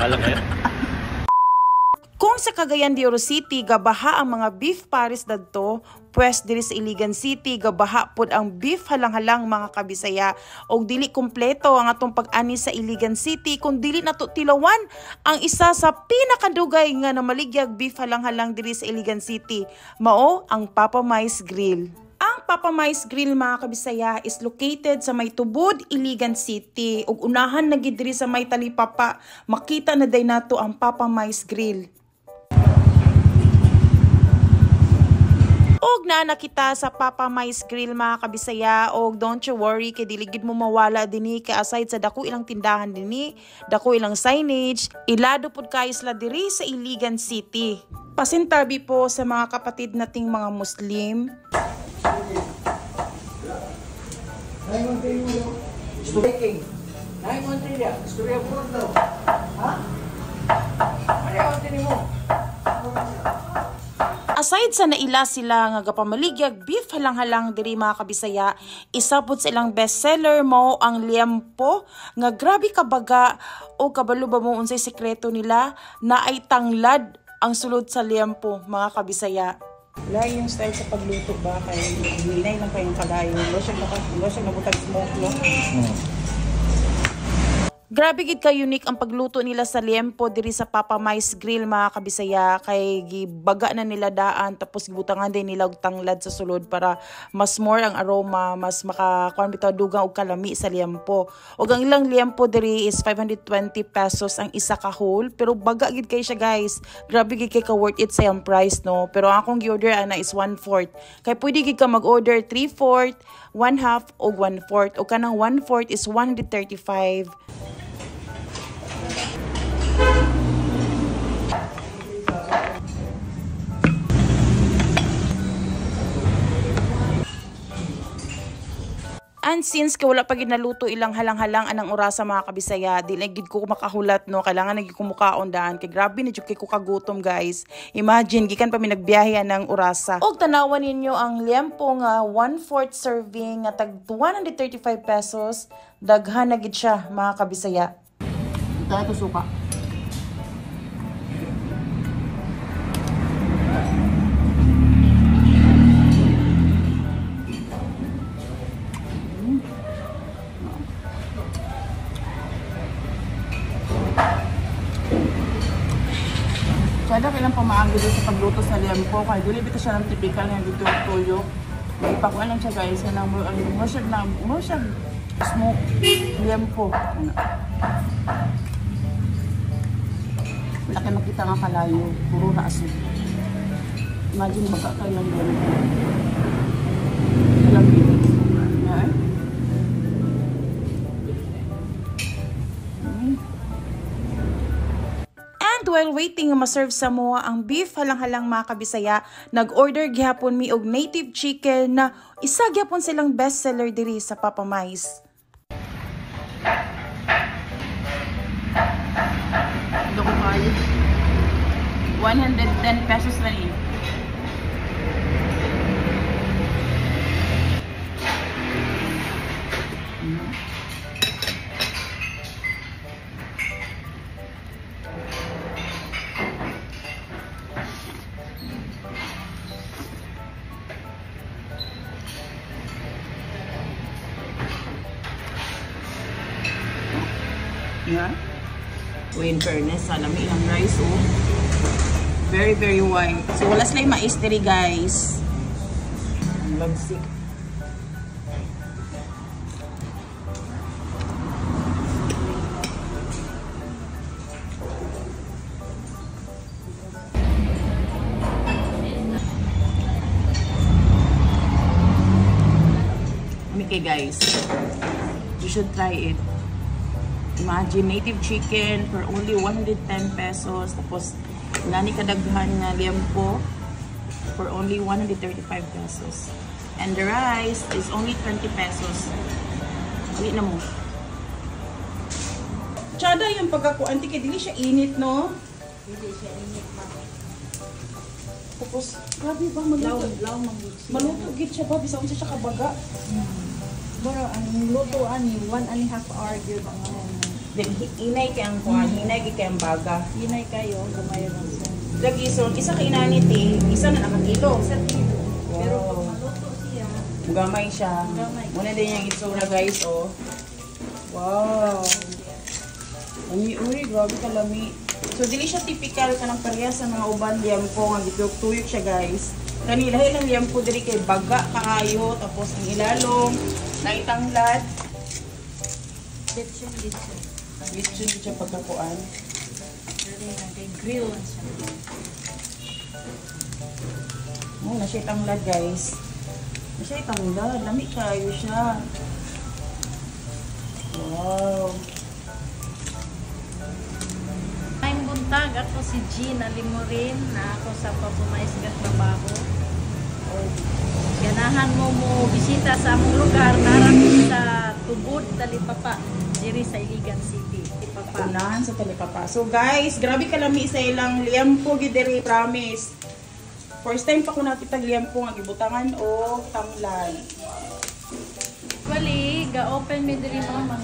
Alam kayo? Kung sa Cagayan de Oro City gabaha ang mga beef pares dadto, pwes diri sa Iligan City gabaha pod ang beef halang-halang mga kabisaya. Og dili kompleto ang atong pag-ani sa Iligan City kung dili nato tilawan ang isa sa pinakadugay nga namaligyag beef halang-halang diri sa Iligan City, mao ang Papa Mai's Grill. Ang Papa Mai's Grill mga kabisaya is located sa may tubod, Iligan City. Ug unahan na gid diri sa may talipapa, makita na day nato ang Papa Mai's Grill. Og na nakita sa Papa Mai's Grill mga kabisaya, og don't you worry kay dili gid mo mawala dinhi kay aside sa dako ilang tindahan dinhi, dako ilang signage, ilado pud kayo sila diri sa Iligan City. Pasintabi po sa mga kapatid nating mga Muslim. Aside sa naila sila nga gapamaligyag beef halang-halang diri mga kabisaya, isa pud sa ilang bestseller mo ang liempo nga grabe kabaga o kabalo ba mo unsay sekreto nila na ay tanglad ang sulod sa liempo mga kabisaya. Wala yung style sa pagluto ba kay hinay lang kayong kalayo. Wala siya nabutag smoke no? Grabe gid ka unique ang pagluto nila sa liempo diri sa Papa Mai's Grill mga kabisaya, kay gibaga na nila daan tapos gibutangan din nila og tanglad sa sulod para mas more ang aroma, mas makakuan bitaw dugang og kalami sa liempo. Og ang ilang liempo diri is 520 pesos ang isa ka whole, pero baga gid kay siya guys. Grabe gid kay ka worth it sa yung price no. Pero ang akong gi-order ana is 1/4. Kay pwede gid ka mag-order 3/4, 1/2 og 1/4. O kanang 1/4 is 135. And since wala pa gid naluto ilang halang-halang anang orasa mga kabisaya, di na gid ko makahulat no, kailangan na gid ko mukaon daan kay grabe na jud kay ko kagutom guys. Imagine gikan pa mi nagbiyahe ng orasa. Og tanawan ninyo ang liempo nga 1/4 serving nga tag 135 pesos, daghan na gid siya mga kabisaya. Ito suka. Kada kailang pamaagi dito sa pagluto sa liempo, kaya dili bito siya ng typical nga dito tuyo. Ipakuan lang siya guys, kanang mo siya smoke liempo. Wala kayo makita nga kalayo, puro na asin. Imagine baka kayo lang doon. Alam dito. And while waiting nga ma-serve sa mo ang beef halang-halang mga kabisaya, nag-order gihapon mi og native chicken na isa gyapon silang bestseller diri sa Papa Mai's. Ito ko kayo. 110 pesos lang eh. Yeah. In fairness, salami ang rice oh. Very very white. So wala sila yung mais diri guys. Ang lagsik. Okay guys, you should try it. Imagine native chicken for only 110 pesos. Tapos nani kadaghan nga liempo for only 135 pesos. And the rice is only 20 pesos. Ulit na mo. Tsada yung pagkakuan, kay dili siya init no? Hindi siya init pa. Tapos, grabe ba maluto? Maluto gid siya ba? Bisa unsa siya kabaga? Pero ang luto ani 1.5 hour gyud ang Inay kay ang kuan, hinay kay ang baga. Hinay kayo, gamay lang siya. Lagi so isa kay inanit eh, isa na nakakilo. Sa kilo. Pero Wow. pag maluto siya, Gamay siya. Gamay. Muna din yung itsura guys, oh. Wow. Uri, grabe kalami. So, dili siya typical ka ng parehas sa mga uban liampo. Nga gituyok siya guys. Kanila lang liampo diri kay baga kaayo. Tapos ang ilalong, naitanglad. lechon. Lechon siya pagkakuan. Pero kay grill lang siya. Oh, na siya tanglad guys. Na siya tanglad. Lami kayo siya. Wow. Ngayong buntag, ako si Gina Limorin na ako sa Papumais nga trabaho. Ganahan mo bisita sa among lugar, narami sa Tubod, Talipapa, diri sa Iligan City, Talipapa. Unahan sa Talipapa. So guys, grabe kalami sa ilang liampo gidiri, promise. First time pa ko nakita liampo nga gibutangan o tanglad. Actually, ga-open mi diri mga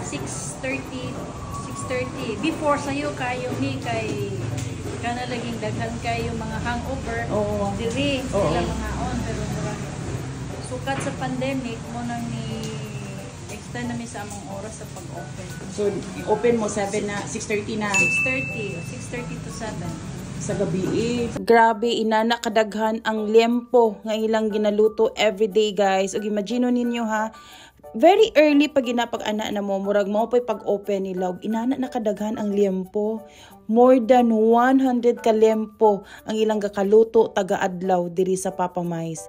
6:30. Before sayo kayo mi kay kana laging daghan kayo mga hangover. Oo. Diri Oo. sila mga on pero murag sukat sa pandemic mo nang ni extend na mi sa among oras sa pag-open. So, open mo 7 na, 6:30 na 6:30 to 7. sa gabi eh. Grabe, inana kadaghan ang liempo nga ilang ginaluto everyday guys. Og imagine ninyo ha, very early pag ginapag-ana na mo, murag mo pa'y pag-open nila. Og inana na kadaghan ang liempo. More than 100 ka liempo ang ilang gakaluto taga-adlaw diri sa Papa Mais.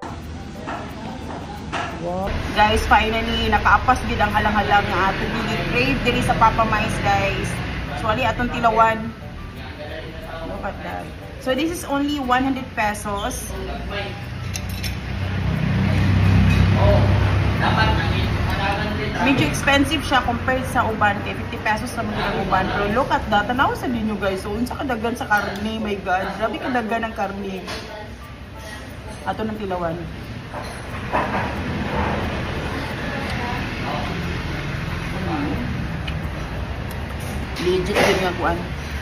Wow. Guys, finally, nakaapas gid ang halang-halang nga ato crave diri sa Papa Mais guys. So, ali atong tilawan. Look at that. So, this is only 100 pesos. Medyo expensive siya compared sa uban kay 50 pesos na magiging uban. Pero look at that. Tanaw sa ninyo guys. So, unsa kadaghan sa karne. My God. Grabe kadaghan ng karne. Ato ng tilawan. Legit din nga kuan.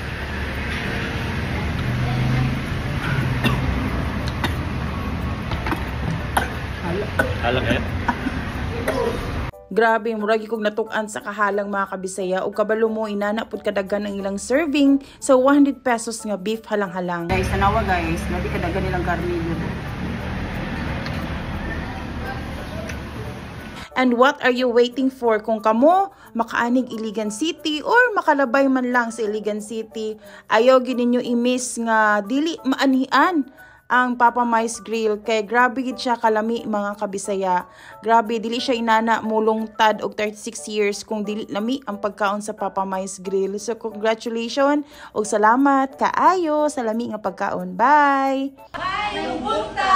Alam eh? Grabe, murag kog natukan sa kahalang mga kabisaya ug kabalo mo inana pud kadaghan ang ilang serving sa 100 pesos nga beef halang-halang. Guys, tanawa guys. Nabi kadaghan nilang karne dito. And what are you waiting for? Kung kamo makaanig Iligan City or makalabay man lang sa Iligan City, ayaw gid ninyo i-miss nga dili maanhian ang Papa Mais Grill kay grabe gid siya kalami mga kabisaya. Grabe dili siya inana mulong tad og 36 years kung dili lami ang pagkaon sa Papa Mais Grill. So congratulations og salamat kaayo sa lami nga pagkaon. Bye. Bye!